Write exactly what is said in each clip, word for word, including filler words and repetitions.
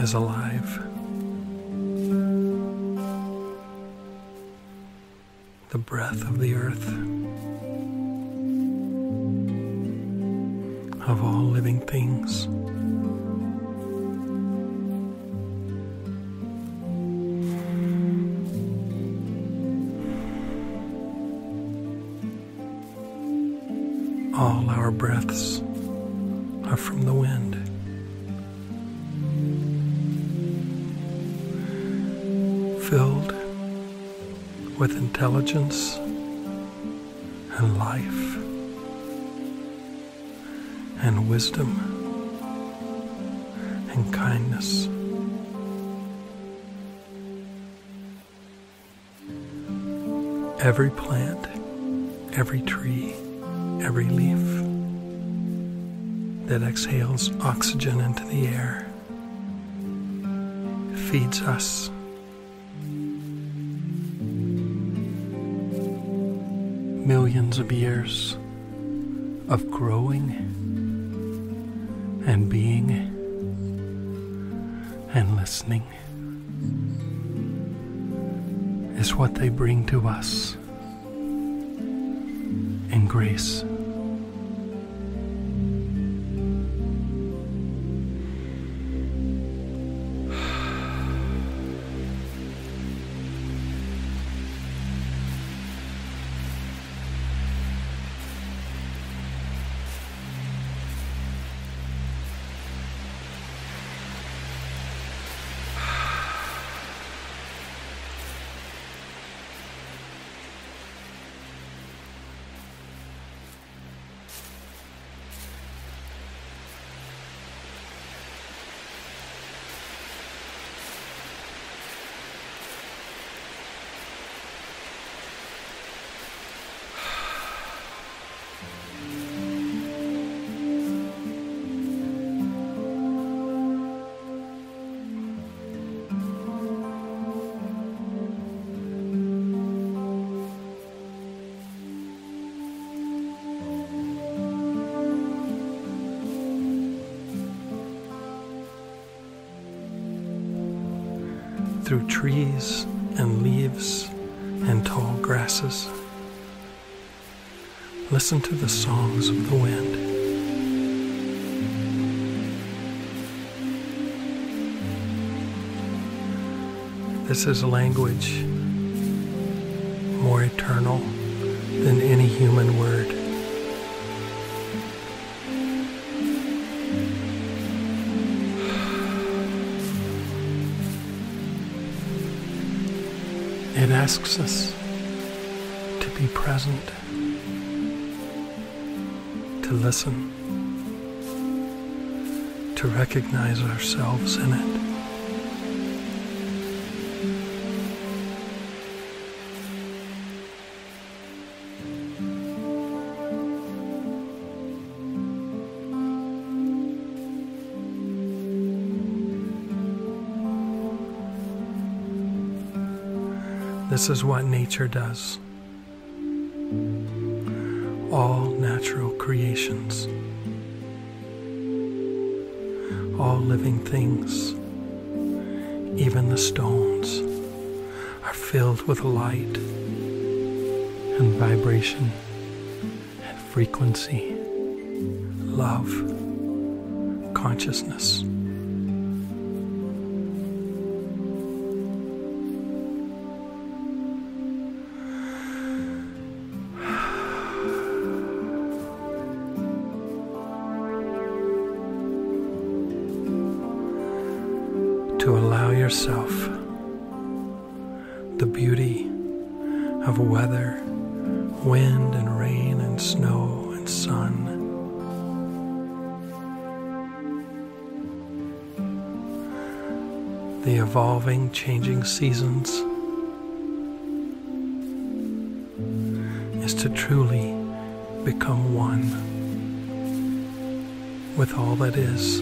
is alive. The breath of the earth, of all living things. All our breaths are from the wind. Filled with intelligence and life and wisdom and kindness. Every plant, every tree, every leaf that exhales oxygen into the air feeds us. Millions of years of growing and being and listening is what they bring to us in grace. Through trees and leaves and tall grasses, listen to the songs of the wind. This is a language more eternal than any human word. It asks us to be present, to listen, to recognize ourselves in it. This is what nature does. All natural creations, all living things, even the stones, are filled with light and vibration and frequency, love, consciousness. To allow yourself the beauty of weather, wind and rain and snow and sun, the evolving, changing seasons, is to truly become one with all that is.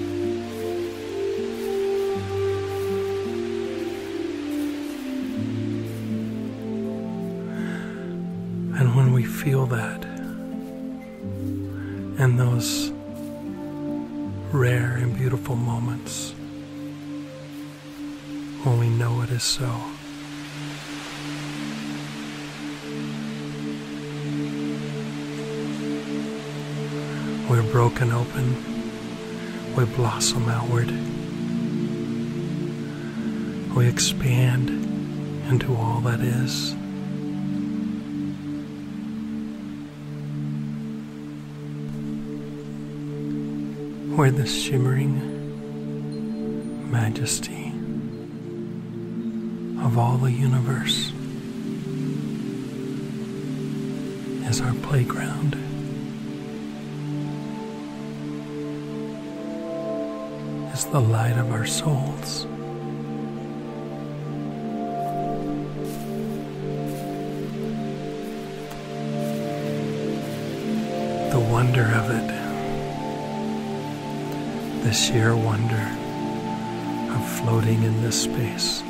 And when we feel that, and those rare and beautiful moments, know it is so. We're broken open, we blossom outward, we expand into all that is. Where the shimmering majesty of all the universe is our playground. Is the light of our souls. The wonder of it, the sheer wonder of floating in this space.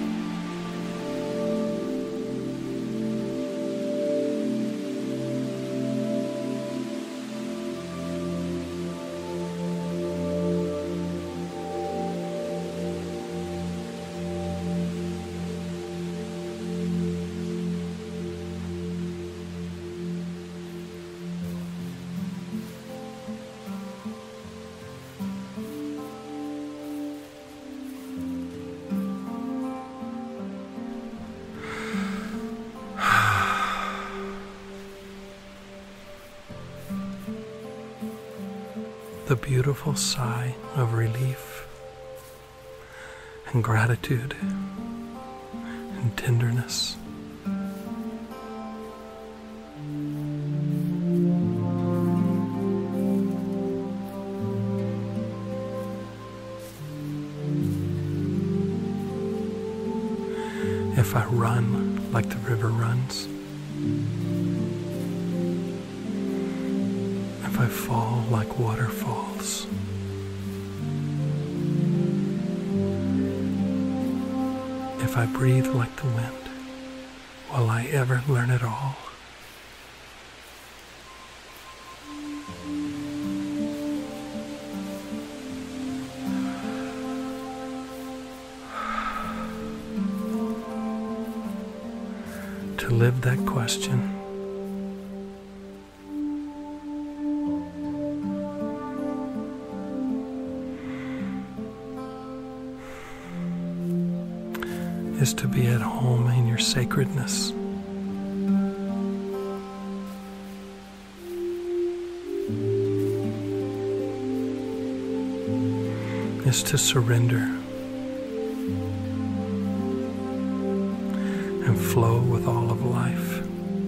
The beautiful sigh of relief and gratitude and tenderness. If I run like the river runs, if I fall like waterfalls, if I breathe like the wind, will I ever learn it all? To live that question is to be at home in your sacredness. Is to surrender and flow with all of life.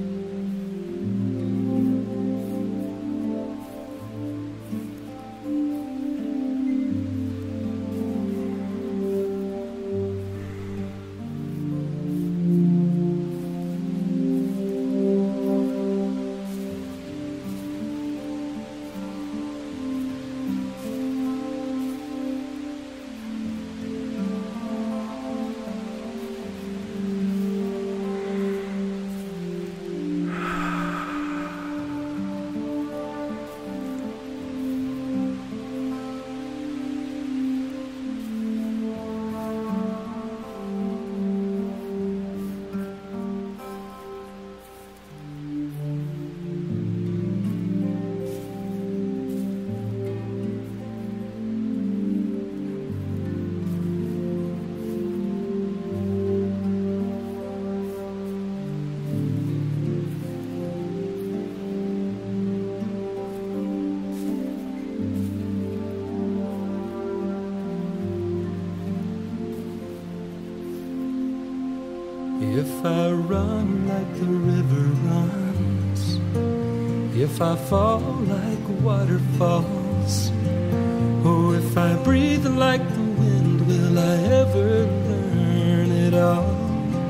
If I run like the river runs, if I fall like waterfalls, oh, if I breathe like the wind, will I ever learn it all?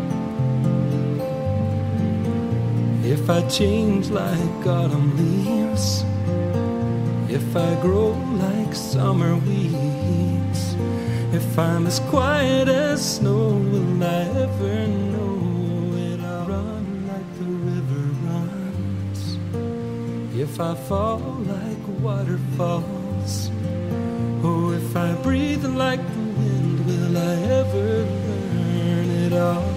If I change like autumn leaves, if I grow like summer weeds, if I'm as quiet as snow, will I ever know it all? Run like the river runs. If I fall like waterfalls, oh, if I breathe like the wind, will I ever learn all.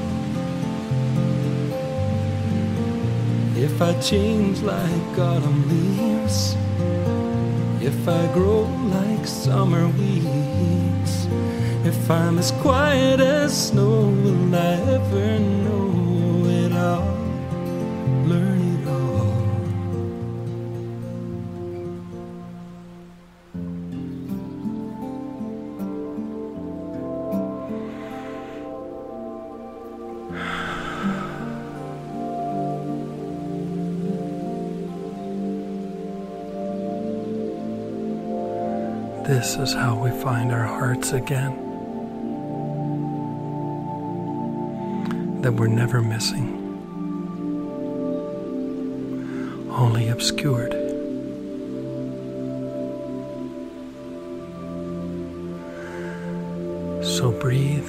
If I change like autumn leaves, if I grow like summer weeds, if I'm as quiet as snow, will I ever know it all, learn it all? This is how we find our hearts again, that we're never missing, only obscured. So breathe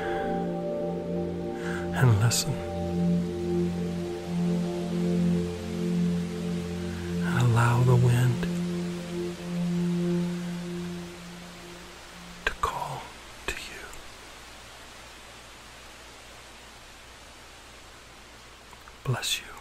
and listen, and allow the wind to call to you. Bless you.